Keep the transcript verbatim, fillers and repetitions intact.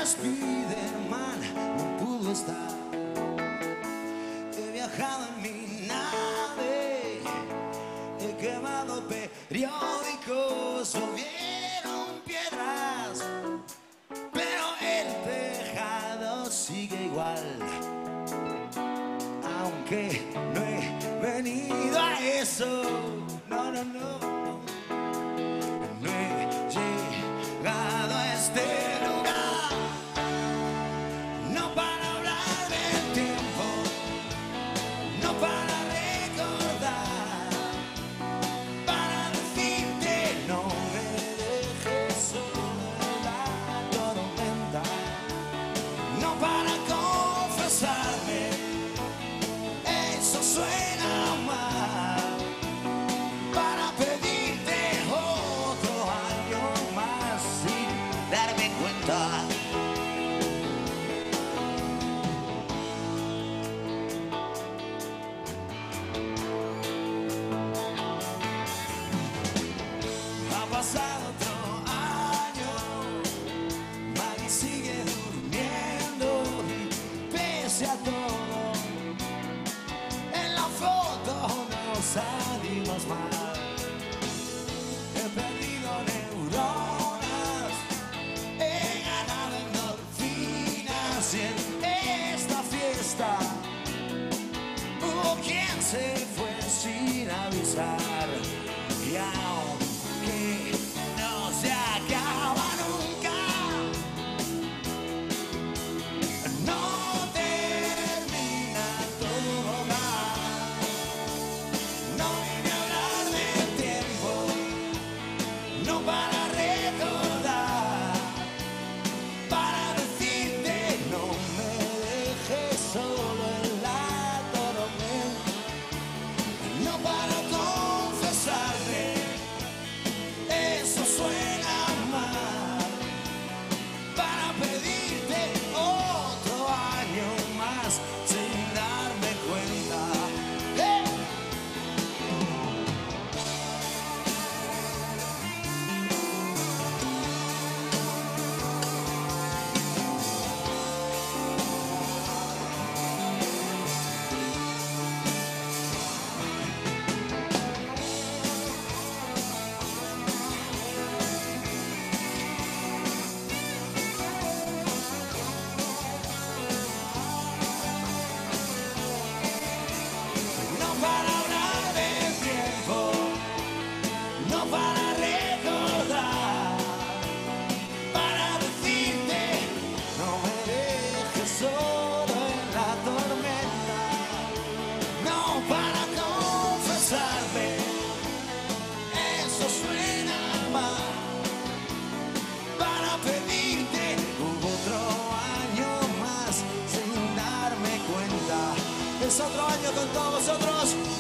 Spiderman no pudo estar. He viajado en mi nave, he quemado periódicos, llovieron piedras, pero el tejado sigue igual. Aunque no he venido a eso, no, no, no, no he llegado a este lugar, no para hablar del tiempo, no para recordar, para decirte no me dejes solo en la tormenta, no para confesarme, eso suena mal, para pedirte otro año más sin darme cuenta. Ha pasado otro año, Maggie sigue durmiendo y pese a todo, en la foto no salimos mal. He perdido neuronas, he ganado endorfinas y en esta fiesta hubo quien se fue sin avisar. Y aunque no se acaba nunca, no termina todo mal. No vine a hablar del tiempo, no para recordar, para decirte no me dejes solo en la tormenta, no para confesarte, eso suena mal, para pedirte otro año más sin darme cuenta. ¡Eh! No para hablar del tiempo, no para recordar, para decirte no me dejes solo en la tormenta, no para confesarme, eso suena mal, para pedirte otro año más sin darme cuenta. Es otro año con todos vosotros.